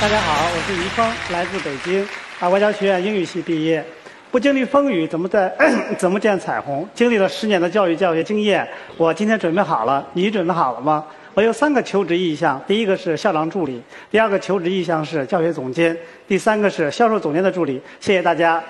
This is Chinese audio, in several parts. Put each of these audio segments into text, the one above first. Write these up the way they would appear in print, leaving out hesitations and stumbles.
大家好，我是于峰，来自北京，外交学院英语系毕业。不经历风雨，怎么见彩虹？经历了10年的教学经验，我今天准备好了。你准备好了吗？我有3个求职意向，第一个是校长助理，第2个求职意向是教学总监，第3个是销售总监的助理。谢谢大家。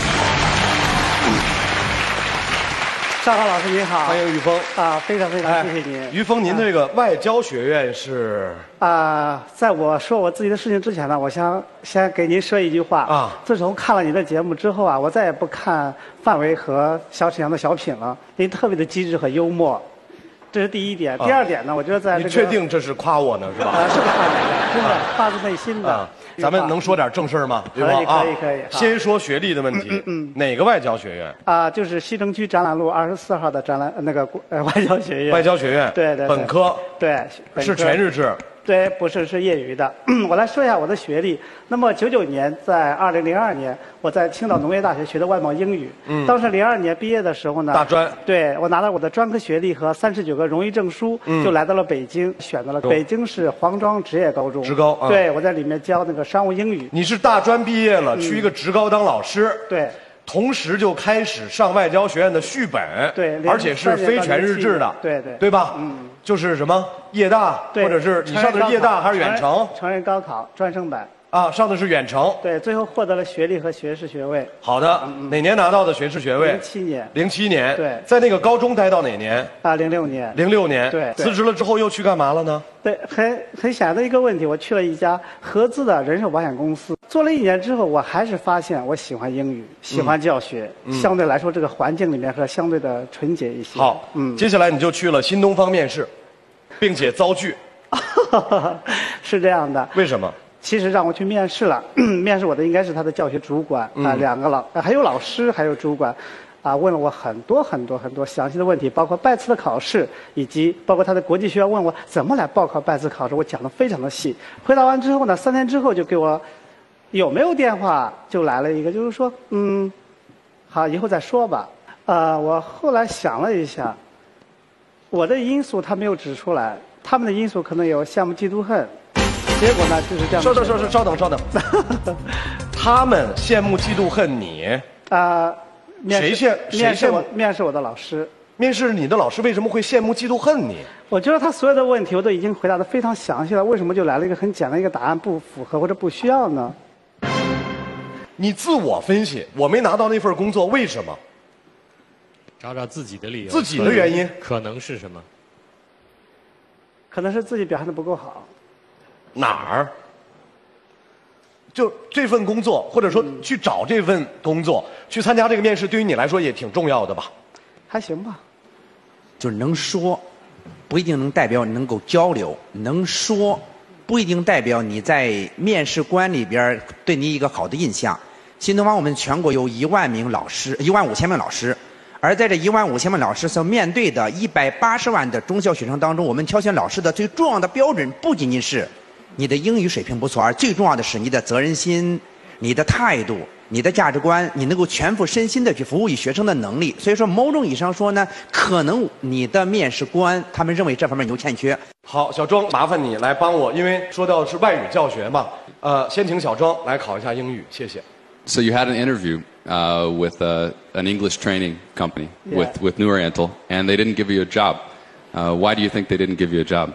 邵浩老师您好， 欢迎于峰非常谢谢您。 于峰，您这个外交学院是在我说我自己的事情之前呢，我想先给您说一句话自从看了你的节目之后我再也不看范伟和小沈阳的小品了。您特别的机智和幽默，这是第一点。第2点呢，我觉得在你确定这是夸我呢，是吧？ 是夸你的，真的发自内心的。 咱们能说点正事儿吗？ 可以。 先说学历的问题。哪个外交学院？ 就是西城区展览路24号的展览外交学院。 外交学院。 对。 本科。 对。 是全日制。 对，不是，是业余的。我来说一下我的学历。那么99年，在2002年，我在青岛农业大学学的外贸英语。当时02年毕业的时候呢， 大专。 对，我拿到我的专科学历和39个荣誉证书，就来到了北京，选择了北京市黄庄职业高中。 职高。 对，我在里面教那个商务英语。 你是大专毕业了，去一个职高当老师。 对。 同时就开始上外交学院的续本。 对。 而且是非全日制的。对吧？就是什么夜大，或者是你上的是夜大还是远程？ 成人高考专升本。 上的是远程。 对，最后获得了学历和学士学位。 好的，哪年拿到的学士学位 ？07年。 07年。 对。 在那个高中待到哪年 ？06年。 06年。 对。 辞职了之后又去干嘛了呢？ 对，很显然的一个问题，我去了一家合资的人寿保险公司，做了1年之后，我还是发现我喜欢英语，喜欢教学，相对来说这个环境里面和相对的纯洁一些。 好，接下来你就去了新东方面试，并且遭拒。 是这样的。 为什么？ 其实让我去面试了，面试我的应该是他的教学主管2个还有老师，还有主管。问了我很多详细的问题，包括拜次的考试，以及包括他的国际学院问我怎么来报考拜次考试，我讲得非常的细。回答完之后呢，3天之后就给我有没有电话就来了一个，就是说好，以后再说吧。我后来想了一下，我的因素他没有指出来，他们的因素可能有羡慕嫉妒恨，结果呢就是这样。 稍等。他们羡慕嫉妒恨你。谁面试我的老师。 面试你的老师为什么会羡慕嫉妒恨你？ 我觉得他所有的问题我都已经回答得非常详细了，为什么就来了一个很简单一个答案不符合或者不需要呢？ 你自我分析，我没拿到那份工作，为什么？ 找自己的理由。 自己的原因可能是什么？ 可能是自己表现得不够好。 哪儿？就这份工作，或者说去找这份工作，去参加这个面试，对于你来说也挺重要的吧？ 还行吧。 就是能说，不一定能代表你能够交流；能说，不一定代表你在面试官里边对你一个好的印象。新东方我们全国有1万名老师，15000名老师，而在这15000名老师所面对的180万的中小学生当中，我们挑选老师的最重要的标准不仅仅是你的英语水平不错，而最重要的是你的责任心、你的态度、你的价值观，你能够全副身心的去服务于学生的能力。所以说，某种意义上说呢，可能你的面试官他们认为这方面有欠缺。 好，小庄，麻烦你来帮我，因为说到是外语教学嘛，先请小庄来考一下英语，谢谢。 So you had an interview with an English training company with New Oriental, and they didn't give you a job. Why do you think they didn't give you a job?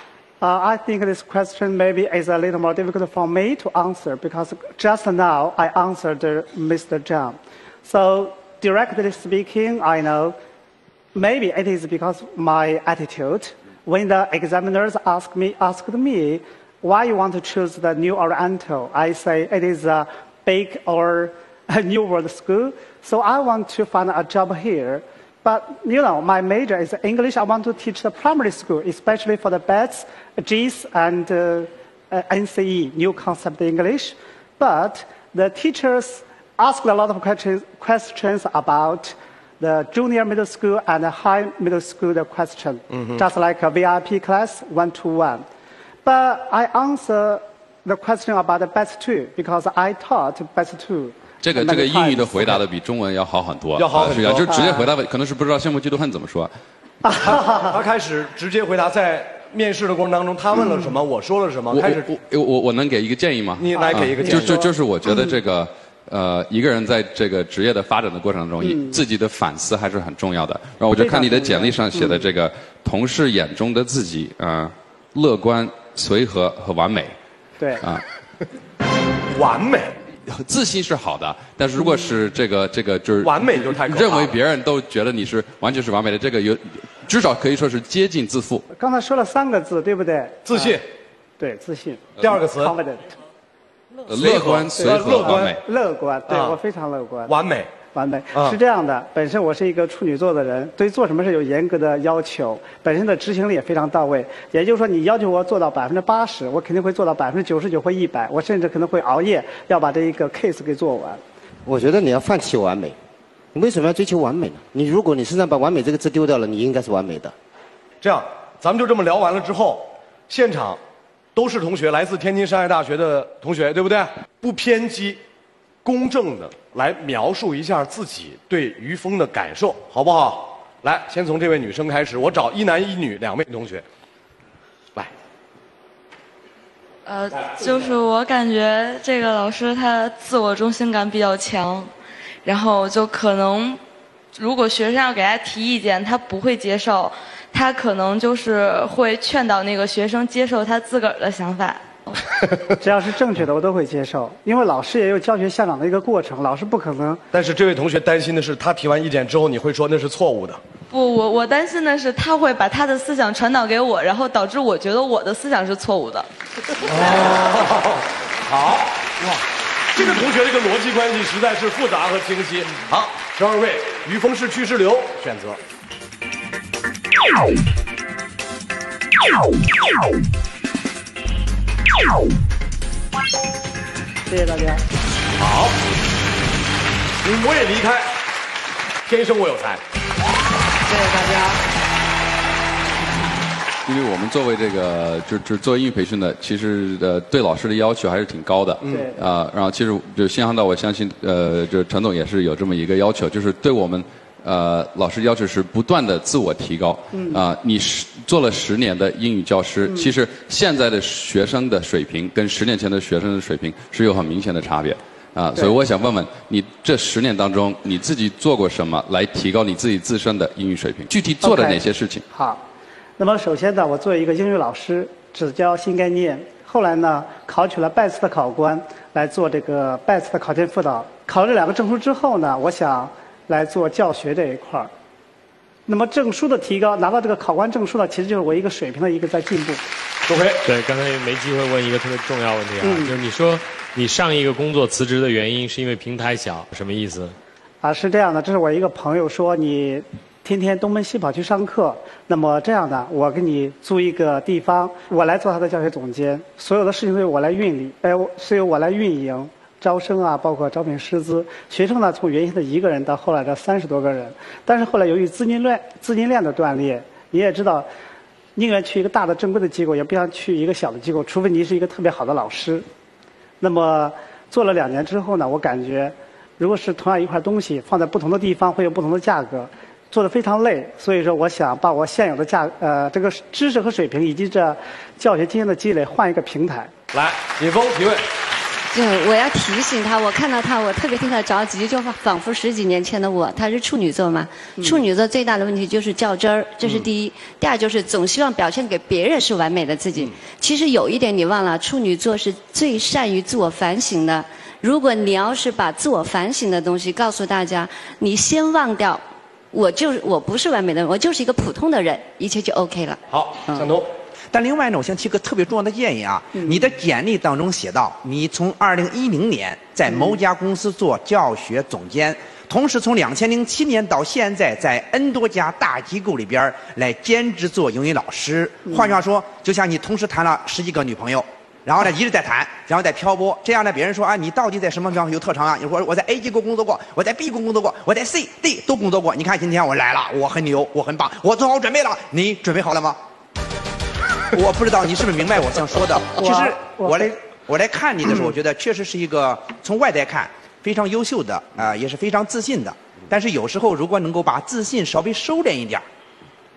I think this question maybe is a little more difficult for me to answer because just now I answered Mr. Zhang. So directly speaking, I know maybe it is because my attitude. When the examiners asked me why you want to choose the New Oriental, I say it is a big or a new world school, so I want to find a job here. But, you know, my major is English. I want to teach the primary school, especially for the BETS, GIS, and NCE, new concept English. But the teachers asked a lot of questions about the junior middle school and the high middle school question, just like a VIP class, 1-to-1. But I answer the question about the BETS 2 because I taught BETS 2. 这个英语的回答的比中文要好很多， 要好很多， 就直接回答，可能是不知道羡慕嫉妒恨怎么说。 他开始直接回答，在面试的过程当中，他问了什么，我说了什么，开始我能给一个建议吗？ 你来给一个建议。 就是我觉得这个一个人在这个职业的发展的过程中，自己的反思还是很重要的。然后我就看你的简历上写的这个同事眼中的自己乐观、随和和完美。 对啊， 完美。 自信是好的，但是如果是这个就是完美就太可怕了， 认为别人都觉得你是完全是完美的，这个至少可以说是接近自负。 刚才说了3个字，对不对？ 自信。 对，自信。 第2个词 confident。 乐观、随和、完美。 乐观，对我非常乐观。 完美。 完美是这样的，本身我是一个处女座的人，对做什么事有严格的要求，本身的执行力也非常到位。也就是说，你要求我做到80%，我肯定会做到99%或100%，我甚至可能会熬夜要把这一个 case 给做完。 我觉得你要放弃完美，你为什么要追求完美呢？如果你身上把完美这个字丢掉了，你应该是完美的。 这样，咱们就这么聊完了之后，现场都是同学，来自天津商业大学的同学，对不对？不偏激。公正的来描述一下自己对于峰的感受，好不好？来，先从这位女生开始，我找1男1女2位同学。来。 就是我感觉这个老师他自我中心感比较强，然后就可能，如果学生要给他提意见，他不会接受，他可能就是会劝导那个学生接受他自个儿的想法。 只要是正确的，我都会接受，因为老师也有教学向长的一个过程，老师不可能。 但是这位同学担心的是，他提完意见之后，你会说那是错误的。 不，我担心的是他会把他的思想传导给我，然后导致我觉得我的思想是错误的。 好，哇，这个同学这个逻辑关系实在是复杂和清晰。好，12位，于峰是去是留，选择。 谢谢大家。 好，我也离开，天生我有才。 谢谢大家。 因为我们作为这个就做英语培训的，其实对老师的要求还是挺高的。 对。 然后其实就新航道，我相信就陈总也是有这么一个要求，就是对我们老师要求是不断的自我提高。你做了10年的英语教师，其实现在的学生的水平跟10年前的学生的水平是有很明显的差别。所以我想问问你，这10年当中你自己做过什么来提高你自己自身的英语水平？具体做了哪些事情？ 好，那么首先呢，我作为一个英语老师，只教新概念。后来呢，考取了拜斯的考官来做这个拜斯的考前辅导。考了这2个证书之后呢，我想来做教学这一块儿。那么证书的提高，拿到这个考官证书呢，其实就是我一个水平的一个在进步。 OK。 对，刚才没机会问一个特别重要问题就是你说你上一个工作辞职的原因是因为平台小，什么意思？ 是这样的，这是我一个朋友说你天天东奔西跑去上课，那么这样的，我给你租一个地方，我来做他的教学总监，所有的事情都由我来运理，是由我来运营。招生啊，包括招聘师资，学生呢从原先的1个人到后来的30多个人，但是后来由于资金链的断裂，你也知道，宁愿去一个大的正规的机构，也不想去一个小的机构，除非你是一个特别好的老师。那么做了2年之后呢，我感觉，如果是同样一块东西放在不同的地方，会有不同的价格，做得非常累。所以说，我想把我现有的这个知识和水平以及这教学经验的积累换一个平台。 来，尹峰提问。 我要提醒他，我看到他，我特别替他着急，就仿佛10几年前的我。他是处女座嘛，处女座最大的问题就是较真儿，这是第一。第二就是总希望表现给别人是完美的自己。其实有一点你忘了，处女座是最善于自我反省的。如果你要是把自我反省的东西告诉大家，你先忘掉，我不是完美的人，我就是一个普通的人，一切就 OK 了。 好，向东。 但另外呢，我想提个特别重要的建议啊，你的简历当中写到，你从2010年在某家公司做教学总监，同时从2007年到现在，在 N 多家大机构里边来兼职做英语老师。换句话说，就像你同时谈了10几个女朋友，然后呢一直在谈，然后在漂泊，这样呢别人说啊，你到底在什么地方有特长啊？你说我在 A 机构工作过，我在 B 机构工作过，我在 C、D 都工作过。你看今天我来了，我很牛，我很棒，我做好准备了，你准备好了吗？我不知道你是不是明白我想说的。其实我来看你的时候，我觉得确实是一个从外在看非常优秀的也是非常自信的。但是有时候如果能够把自信稍微收敛一点，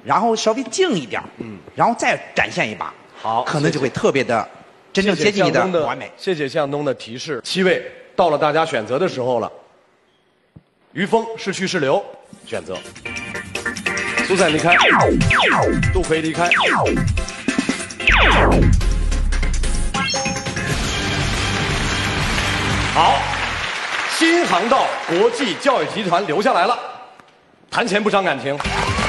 然后稍微静一点，然后再展现一把， 好， 可能就会特别的真正接近你的完美。 谢谢向东的提示。7位到了大家选择的时候了。于峰是去是留，选择。苏珊离开，杜奎离开。好，新航道国际教育集团留下来了，谈钱不伤感情。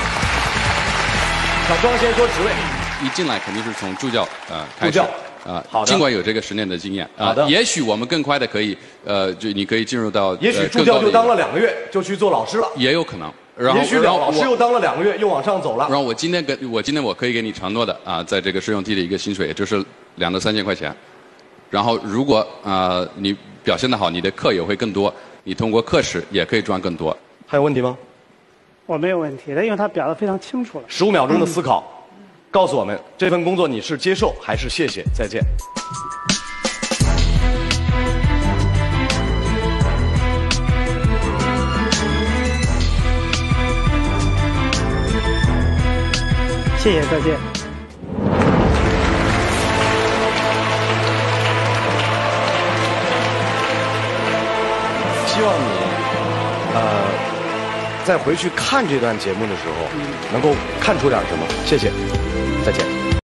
小庄先说职位， 一进来肯定是从助教开始。 助教好的。 尽管有这个10年的经验好的。 也许我们更快的可以就你可以进入到也许助教就当了2个月就去做老师了， 也有可能。然后也许老师又当了2个月又往上走了。 然后我今天我可以给你承诺的在这个试用期的一个薪水，也就是2到3千块钱。然后如果你表现得好，你的课也会更多，你通过课时也可以赚更多。 还有问题吗？ 我没有问题的，因为他表得非常清楚了。 15秒钟的思考，告诉我们这份工作你是接受还是谢谢？再见。 谢谢，再见。 希望你再回去看这段节目的时候，能够看出点什么。谢谢，再见。